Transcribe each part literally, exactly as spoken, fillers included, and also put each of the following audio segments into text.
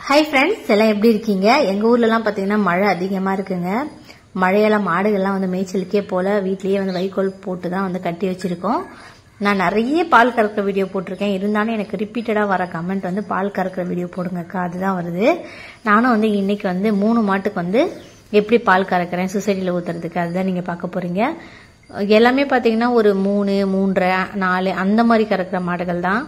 Hi friends, எல்லாம் எப்படி இருக்கீங்க? எங்கள் ஊர்லலாம் பார்த்தீங்கன்னா மழை அதிகமாக இருக்குங்க. மழையெல்லாம் மாடுகள்லாம் வந்து மேய்ச்சலுக்கே போல் வீட்லேயே வந்து வைக்கோல் போட்டு தான் வந்து கட்டி வச்சுருக்கோம். நான் நிறைய பால் கறக்கிற வீடியோ போட்டிருக்கேன். இருந்தாலும் எனக்கு ரிப்பீட்டடாக வர கமெண்ட் வந்து பால் கறக்கிற வீடியோ போடுங்கக்கா, அதுதான் வருது. நானும் வந்து இன்னைக்கு வந்து மூணு மாட்டுக்கு வந்து எப்படி பால் கறக்கிறேன் சொசைட்டியில் ஊற்றுறதுக்கு, அதுதான் நீங்கள் பார்க்க போகிறீங்க. எல்லாமே பார்த்தீங்கன்னா ஒரு மூணு மூன்றரை நாலு அந்த மாதிரி கறக்கிற மாடுகள் தான்.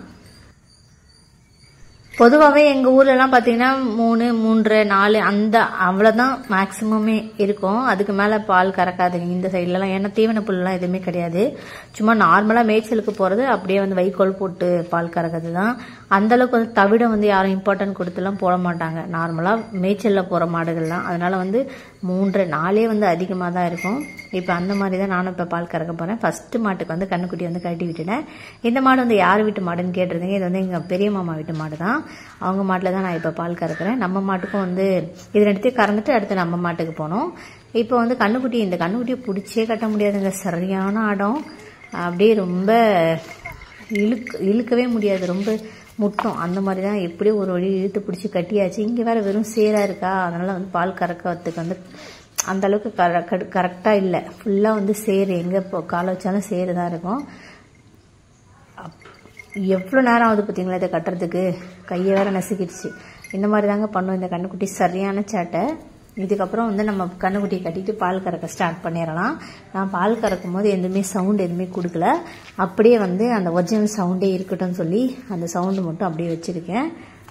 பொதுவாகவே எங்கள் ஊர்லலாம் பார்த்தீங்கன்னா மூணு மூன்று நாலு அந்த அவ்வளோதான் மேக்ஸிமமே இருக்கும். அதுக்கு மேலே பால் கறக்காதுங்க இந்த சைட்லலாம். ஏன்னா தீவன புல்லாம் எதுவுமே கிடையாது. சும்மா நார்மலாக மேய்ச்சலுக்கு போகிறது அப்படியே வந்து வைக்கோல் போட்டு பால் கறக்கிறது தான். அந்தளவுக்கு வந்து தவிட வந்து யாரும் இம்பார்ட்டன்ட் கொடுத்துலாம் போட மாட்டாங்க. நார்மலாக மேய்ச்சலில் போகிற மாடுகள் தான். அதனால் வந்து மூன்று நாலே வந்து அதிகமாக தான் இருக்கும். இப்போ அந்த மாதிரி தான் நானும் இப்போ பால் கறக்க போகிறேன். ஃபஸ்ட்டு மாட்டுக்கு வந்து கண்ணுக்குட்டி வந்து கட்டி விட்டுட்டேன். இந்த மாடு வந்து யார் வீட்டு மாடுன்னு கேட்டிருந்தீங்க. இது வந்து எங்கள் பெரிய மாமா வீட்டு மாடு தான். அவங்க மாட்டில் தான் நான் இப்போ பால் கறக்கிறேன். நம்ம மாட்டுக்கும் வந்து இது ரெண்டுத்தையும் கறந்துட்டு அடுத்து நம்ம மாட்டுக்கு போனோம். இப்போ வந்து கண்ணுக்குட்டி இந்த கண்ணுக்குட்டியை பிடிச்சே கட்ட முடியாதுங்க. சரியான ஆடம். அப்படியே ரொம்ப இழுக்க இழுக்கவே முடியாது, ரொம்ப முட்டும். அந்த மாதிரி தான் எப்படியும் ஒரு வழி இழுத்து பிடிச்சி கட்டியாச்சு. இங்கே வேறு வெறும் சேராக இருக்கா, அதனால் வந்து பால் கறக்கிறதுக்கு வந்து அந்த அளவுக்கு கர கரெக்டாக இல்லை. ஃபுல்லாக வந்து சேரு, எங்கே இப்போ காலை வச்சாலும் சேரு தான் இருக்கும். எவ்வளோ நேரம் ஆகுது பார்த்தீங்களா இதை கட்டுறதுக்கு, கையை வேற நசுக்கிடுச்சு. இந்த மாதிரி தாங்க பண்ணும் இந்த கண்ணுக்குட்டி, சரியான சேட்டை. இதுக்கப்புறம் வந்து நம்ம கண்ணுக்குட்டியை கட்டிட்டு பால் கறக்க ஸ்டார்ட் பண்ணிடலாம். நான் பால் கறக்கும் போது எதுவுமே சவுண்டு எதுவுமே கொடுக்கல, அப்படியே வந்து அந்த ஒரிஜினல் சவுண்டே இருக்கட்டும்னு சொல்லி அந்த சவுண்டு மட்டும் அப்படியே வச்சுருக்கேன்.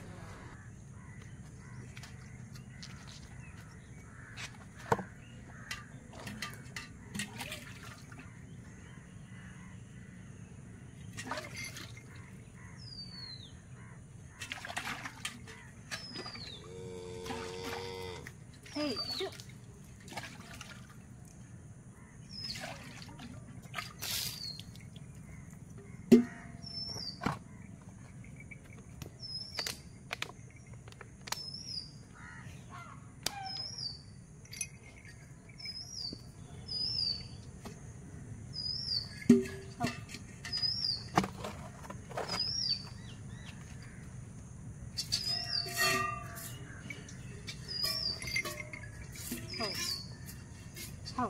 Hey, shoot. Oh.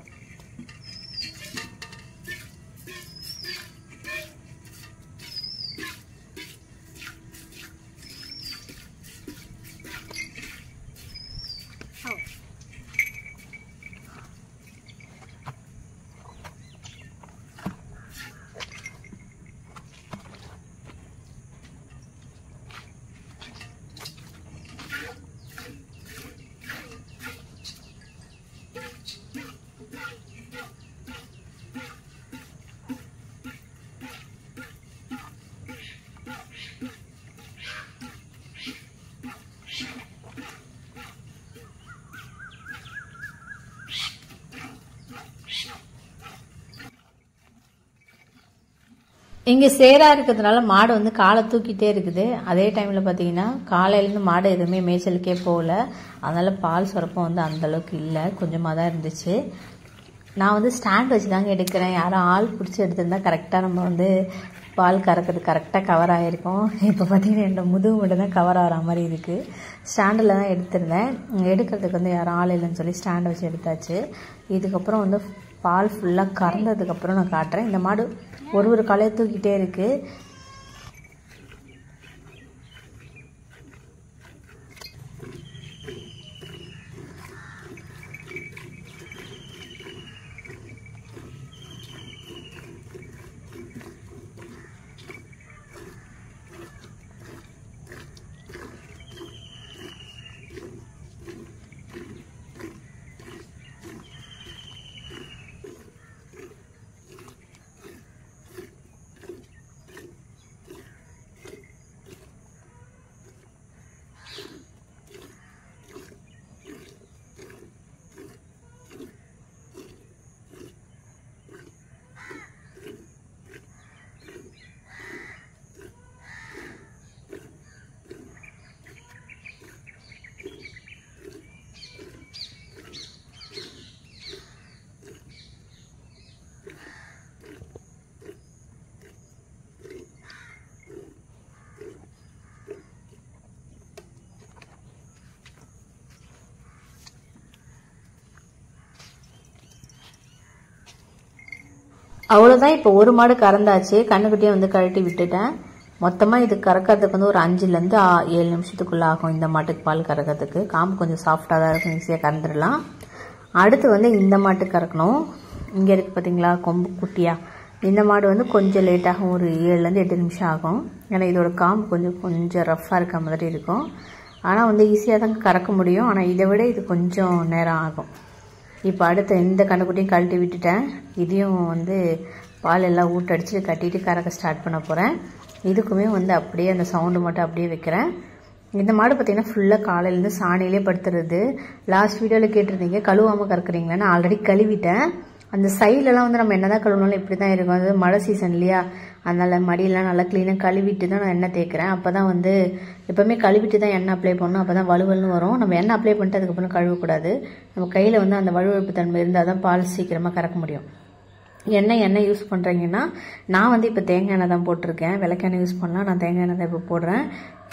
இங்கே சேராக இருக்கிறதுனால மாடு வந்து காலை தூக்கிட்டே இருக்குது. அதே டைமில் பார்த்தீங்கன்னா காலையிலேருந்து மாடு எதுவுமே மேய்ச்சலுக்கே போகல. அதனால் பால் சுரப்பம் வந்து அந்தளவுக்கு இல்லை, கொஞ்சமாக தான் இருந்துச்சு. நான் வந்து ஸ்டாண்ட் வச்சு தாங்க எடுக்கிறேன். யாரும் ஆள் பிடிச்சி எடுத்திருந்தா கரெக்டாக நம்ம வந்து பால் கறக்கிறது கரெக்டாக கவர் ஆகிருக்கும். இப்போ பார்த்தீங்கன்னா என்னோட முதுகு மட்டும் தான் கவர் ஆகிற மாதிரி இருக்குது. ஸ்டாண்டில் தான் எடுத்திருந்தேன். எடுக்கிறதுக்கு வந்து யாரும் ஆள் இல்லைன்னு சொல்லி ஸ்டாண்ட் வச்சு எடுத்தாச்சு. இதுக்கப்புறம் வந்து பால் ஃபுல்லாக கறந்ததுக்கப்புறம் நான் காட்டுறேன். இந்த மாடு ஒரு ஒரு காலையை தூக்கிட்டே இருக்குது. அவ்வளோதான். இப்போ ஒரு மாடு கறந்தாச்சு. கண்ணுக்குட்டியை வந்து கழட்டி விட்டுட்டேன். மொத்தமாக இது கறக்கிறதுக்கு வந்து ஒரு அஞ்சுலேருந்து ஏழு நிமிஷத்துக்குள்ளே ஆகும். இந்த மாட்டுக்கு பால் கறக்கிறதுக்கு காம்பு கொஞ்சம் சாஃப்டாக தான் இருக்கும், ஈஸியாக கறந்துடலாம். அடுத்து வந்து இந்த மாட்டுக்கு கறக்கணும். இங்கே இருக்குது பார்த்தீங்களா கொம்பு குட்டியா, இந்த மாடு வந்து கொஞ்சம் லேட்டாகும், ஒரு ஏழுலேருந்து எட்டு நிமிஷம் ஆகும். ஏன்னா இதோட காம்பு கொஞ்சம் கொஞ்சம் ரஃப்பாக இருக்க மாதிரி இருக்கும். ஆனால் வந்து ஈஸியாக தான் கறக்க முடியும். ஆனால் இதை விட இது கொஞ்சம் நேரம் ஆகும். இப்போ அடுத்து இந்த கண்ணுக்குட்டியும் கழட்டி விட்டுட்டேன். இதையும் வந்து பால் எல்லாம் ஊட்டடிச்சு கட்டிட்டு கறக்க ஸ்டார்ட் பண்ண போகிறேன். இதுக்குமே வந்து அப்படியே அந்த சவுண்டு மட்டும் அப்படியே வைக்கிறேன். இந்த மாடு பார்த்தீங்கன்னா ஃபுல்லாக காலையிலேருந்து சாணியிலே படுத்துறது. லாஸ்ட் வீடியோவில் கேட்டிருந்தீங்க கழுவாமல் கறக்குறீங்களா, நான் ஆல்ரெடி கழுவிட்டேன். அந்த சைட்லலாம் வந்து நம்ம என்ன தான் கழுவினாலும் இப்படி தான் இருக்கும். அது மழை சீசன் இல்லையா, அதனால் மடியெல்லாம் நல்லா க்ளீனாக கழுவிட்டு தான் நான் எண்ணெய் தேய்க்கிறேன். அப்போ தான் வந்து எப்போவுமே கழுவிட்டு தான் எண்ணெய் அப்ளை பண்ணணும். அப்போ தான் வலுவல்னு வரும். நம்ம எண்ணெய் அப்ளை பண்ணிட்டு அதுக்கப்புறம் கழுவக்கூடாது. நம்ம கையில் வந்து அந்த வலுவழுப்பு தன்மை இருந்தால் தான் பால் சீக்கிரமாக கறக்க முடியும். எண்ணெய் எண்ணெய் யூஸ் பண்ணுறீங்கன்னா, நான் வந்து இப்போ தேங்காய் எண்ணெய் தான் போட்டிருக்கேன். விளக்கெண்ணெய் யூஸ் பண்ணலாம், நான் தேங்காய் எண்ணெய் தான் இப்போ போடுறேன்.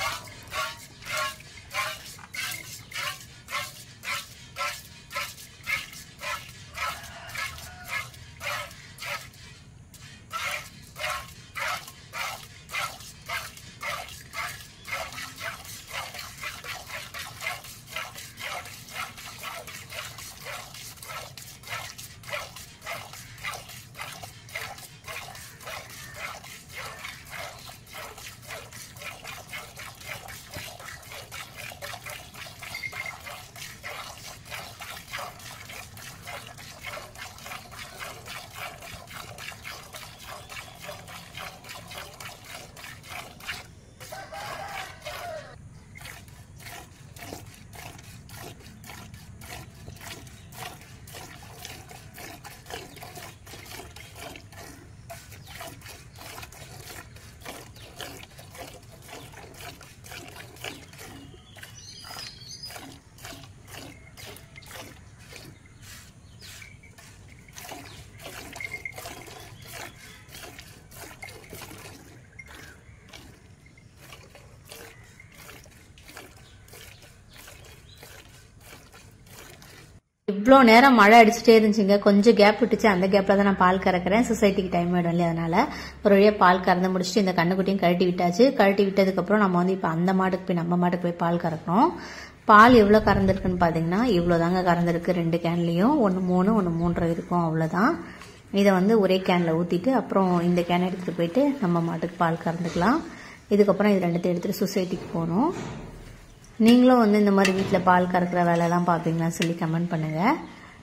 இவ்வளோ நேரம் மழை அடிச்சுட்டே இருந்துச்சுங்க. கொஞ்சம் கேப் விட்டுச்சு, அந்த கேப்பில் தான் நான் பால் கறக்கிறேன். சொசைட்டிக்கு டைம் ஆகிடும் இல்லையா, அதனால ஒரு வழியாக பால் கறந்து முடிச்சுட்டு இந்த கண்ணுக்குட்டியும் கழட்டி விட்டாச்சு. கழட்டி விட்டதுக்கப்புறம் நம்ம வந்து இப்போ அந்த மாட்டுக்கு போய் நம்ம மாட்டுக்கு போய் பால் கறக்கணும். பால் எவ்வளோ கறந்துருக்குன்னு பார்த்தீங்கன்னா இவ்வளோ தாங்க கறந்துருக்கு. ரெண்டு கேன்லேயும் ஒன்று மூணு ஒன்று மூன்றரை இருக்கும், அவ்வளோதான். இதை வந்து ஒரே கேனில் ஊற்றிட்டு அப்புறம் இந்த கேனை எடுத்துகிட்டு போயிட்டு நம்ம மாட்டுக்கு பால் கறந்துக்கலாம். இதுக்கப்புறம் இது ரெண்டுத்தையும் எடுத்துகிட்டு சொசைட்டிக்கு போகணும். நீங்களும் வந்து இந்த மாதிரி வீட்டில் பால் கறக்கிற வேலையெல்லாம் பார்ப்பீங்களான்னு சொல்லி கமெண்ட் பண்ணுங்கள்.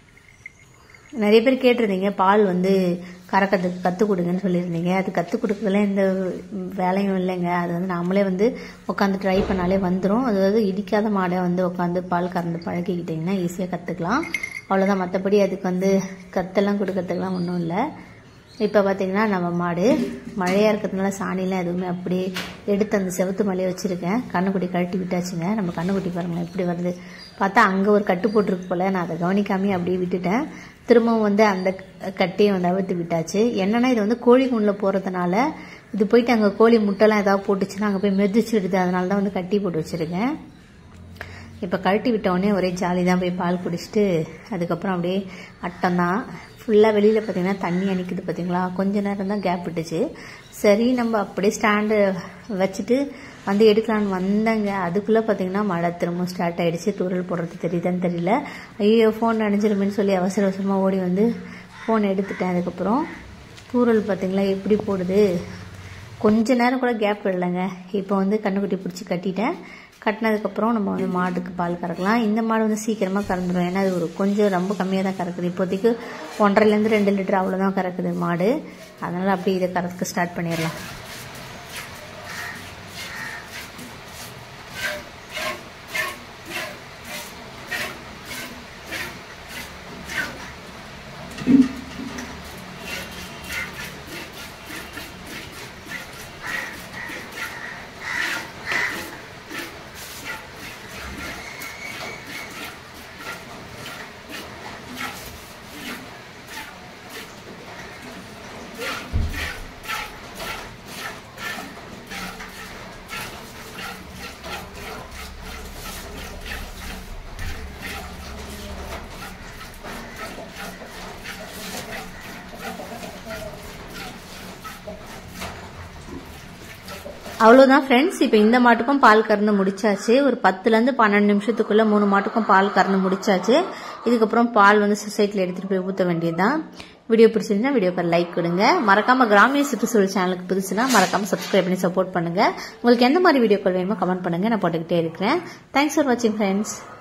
நிறைய பேர் கேட்டிருந்தீங்க பால் வந்து கறக்கிறதுக்கு கற்றுக் கொடுங்கன்னு சொல்லியிருந்தீங்க. அது கற்றுக் கொடுக்கல எந்த வேலையும் இல்லைங்க. அது வந்து நம்மளே வந்து உட்காந்து ட்ரை பண்ணாலே வந்துடும். அதாவது இடிக்காத மாடை வந்து உட்காந்து பால் கறந்து பழகிக்கிட்டிங்கன்னா ஈஸியாக கற்றுக்கலாம். அவ்வளோதான். மற்றபடி அதுக்கு வந்து கத்தெல்லாம் கொடுக்கறதுக்கெலாம் ஒன்றும் இல்லை. இப்போ பார்த்தீங்கன்னா நம்ம மாடு மழையாக இருக்கிறதுனால சாணிலாம் எதுவுமே அப்படியே எடுத்து அந்த செவத்து மலையை வச்சுருக்கேன். கண்ணுக்குட்டி கழட்டி விட்டாச்சுங்க. நம்ம கண்ணுக்குட்டி பாருங்களேன் எப்படி வருது பார்த்தா. அங்கே ஒரு கட்டு போட்டிருக்கு போல், நான் அதை கவனிக்காமே அப்படியே விட்டுட்டேன். திரும்பவும் வந்து அந்த கட்டையை வந்து அவிழ்த்து விட்டாச்சு. என்னென்னா இது வந்து கோழி கூண்டில் போகிறதுனால இது போயிட்டு அங்கே கோழி முட்டைலாம் ஏதாவது போட்டுச்சுன்னா அங்கே போய் மெதிச்சுடுது. அதனால தான் வந்து கட்டி போட்டு வச்சுருக்கேன். இப்போ கழட்டி விட்டவுடனே ஒரே ஜாலி தான். போய் பால் குடிச்சிட்டு அதுக்கப்புறம் அப்படியே அட்டம் தான். ஃபுல்லாக வெளியில் பார்த்தீங்கன்னா தண்ணி அணிக்குது பார்த்தீங்களா. கொஞ்ச நேரம் தான் கேப் விட்டுச்சு. சரி நம்ம அப்படியே ஸ்டாண்டு வச்சுட்டு வந்து எடுக்கலான்னு வந்தேங்க. அதுக்குள்ளே பார்த்தீங்கன்னா மழை திரும்ப ஸ்டார்ட் ஆகிடுச்சு. தூரல் போடுறது தெரியுதான்னு தெரியல. ஐயோ ஃபோன் நனைஞ்சிருமேன்னு சொல்லி அவசர அவசரமாக ஓடி வந்து ஃபோன் எடுத்துட்டேன். அதுக்கப்புறம் தூரல் பார்த்தீங்களா எப்படி போடுது. கொஞ்ச நேரம் கூட கேப் விடலைங்க. இப்போ வந்து கண்ணுக்குட்டி பிடிச்சி கட்டிட்டேன். கட்டினதுக்கப்புறம் நம்ம வந்து மாட்டுக்கு பால் கறக்கலாம். இந்த மாடு வந்து சீக்கிரமாக கறந்துடும். ஏன்னா அது ஒரு கொஞ்சம் ரொம்ப கம்மியாக தான் கறக்குது. இப்போதைக்கு ஒன்றரைலேருந்து ரெண்டு லிட்டர் அவ்வளோதான் கறக்குது மாடு. அதனால் அப்படியே இதை கறக்க ஸ்டார்ட் பண்ணிடலாம். அவ்வளவுதான் ஃப்ரெண்ட்ஸ். இப்போ இந்த மாட்டுக்கும் பால் கறந்து முடிச்சாச்சு. ஒரு பத்துல இருந்து பன்னெண்டு நிமிஷத்துக்குள்ள மூணு மாட்டுக்கும் பால் கறந்து முடிச்சாச்சு. இதுக்கப்புறம் பால் வந்து சொசைட்டில எடுத்துட்டு போய் ஊற்ற வேண்டியதுதான். வீடியோ பிடிச்சிருந்தா வீடியோக்கு லைக் கொடுங்க. மறக்காம கிராமிய சுற்றுச்சூழல் சேனலுக்கு புதுசுனா மறக்காம சப்ஸ்கிரைப் பண்ணி சப்போர்ட் பண்ணுங்க. உங்களுக்கு எந்த மாதிரி வீடியோக்கள் வேணுமோ கமெண்ட் பண்ணுங்க, நான் போட்டுக்கிட்டே இருக்கிறேன். தேங்க்ஸ் ஃபார் வாட்சிங் ஃப்ரெண்ட்ஸ்.